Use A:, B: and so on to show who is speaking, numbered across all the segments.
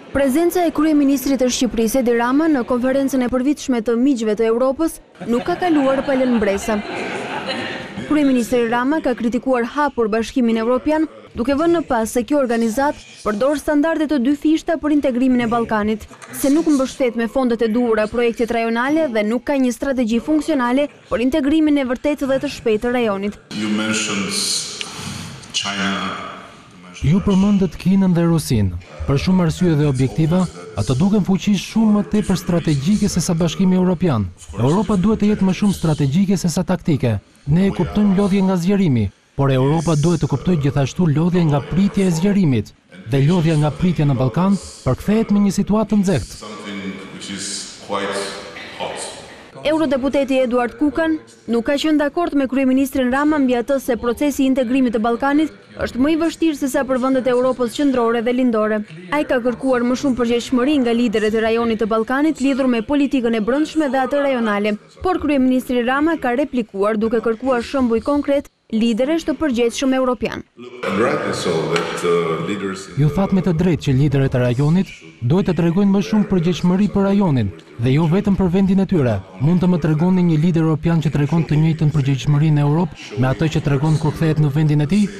A: Prezenca e kryeministrit të Shqipërisë Edi Rama në konferencën e përvitshme të miqve të Europës nuk ka kaluar pa lënë mbresa. Kryeministri Rama ka kritikuar hapur Bashkimin Evropian, duke vënë në pas se kjo organizat përdor standarde të dyfishta për integrimin e Ballkanit, se nuk mbështet me fondet e duhura projektet rajonale dhe nuk ka një strategji funksionale për integrimin e vërtetë dhe të shpejtë të rajonit.
B: Ju përmendët Kinën dhe Rusinë. Për shumë arsye dhe objektiva, ato duken fuqi shumë më tepër strategjike se sa Bashkimi Evropian. Europa duhet të jetë më shumë strategjike se sa taktike. Ne e kuptojmë lodhje nga zgjerimi, por Europa duhet të kuptojë gjithashtu lodhje nga pritja e zgjerimit. Dhe lodhja nga pritja në Ballkan përkthehet me një situatë të nxehtë.
A: Eurodeputeti Eduard Kukan nuk ka qenë dakord me kryeministrin Rama mbi atë se procesi i integrimit të Ballkanit është më i vështirë se sa për vendet e Europës qendrore dhe lindore. Ai ka kërkuar më shumë përgjegjësi nga liderët e rajonit të Ballkanit lidhur me politikën e brendshme dhe atë rajonale, por kryeministri Rama ka replikuar duke kërkuar shembuj konkret liderësh të përgjegjshëm evropian.
B: Ju that me të drejtë që liderët e rajonit duhet të tregojnë më shumë përgjegjësi për rajonin dhe jo vetëm për vendin e tyre. Mund të më tregoni një lider evropian që tregon të njëjtën përgjegjësi në Europë me atë që tregon kur kthehet në vendin e tij?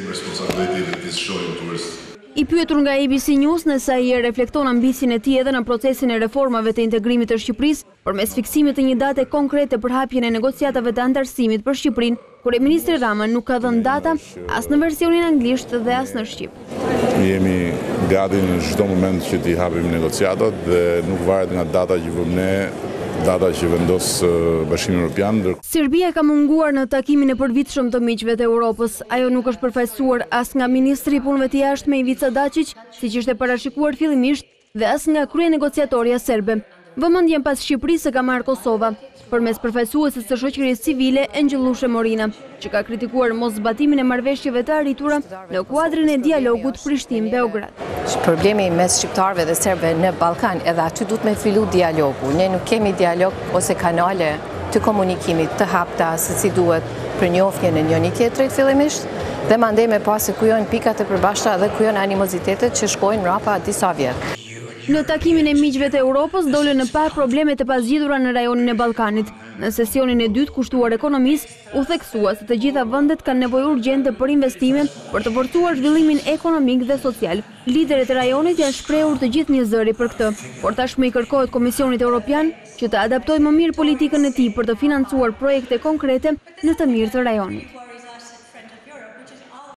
A: I pyetur nga ABC News nëse ai e reflekton ambicien e tij edhe në procesin e reformave të integrimit të Shqipërisë përmes fiksimit të një date konkrete për hapjen e negociatave të antarësimit për Shqipërinë, kryeministri Rama nuk ka dhënë data as në versionin anglisht dhe as në shqip.
C: Jemi gati në çdo moment që t'i hapim negociatat dhe nuk varet nga data që vëmë ne, data që vendos Bashkimi Evropian.
A: Serbia ka munguar në takimin e përvitshëm të miqve të Europës. Ajo nuk është përfaqësuar as nga ministri i punëve të jashtme Ivica Dačić, siç ishte parashikuar fillimisht, dhe as nga kryenegociatorja serbe. Vëmendjen pas Shqipërisë ka marrë Kosova, përmes përfaqësueses së shoqërisë civile Engjëllushe Morina, që ka kritikuar moszbatimin e marrëveshjeve të arritura në kuadrin e dialogut Prishtinë-Beograd.
D: Problemi mes shqiptarëve dhe serbëve në Ballkan, edhe aty duhet me fillu dialogu. Ne nuk kemi dialog ose kanale të komunikimit të hapta se si duhet për njohjen e njëri tjetrit fillimisht, dhe mandej me pas se ku janë pikat e përbashkëta dhe ku janë animozitetet që shkojnë mbrapa disa vjet.
A: Në takimin e miqve të Europës dolën në parë problemet e pazgjidhura në rajonin e Ballkanit. Në sesionin e dytë kushtuar ekonomisë, u theksua se të gjitha vendet kanë nevojë urgjente për investime për të forcuar zhvillimin ekonomik dhe social. Liderët e rajonit janë shprehur të gjithë një zëri për këtë, por tashmë i kërkohet Komisionit Evropian që të adaptojë më mirë politikën e tij për të financuar projekte konkrete në të mirë të rajonit.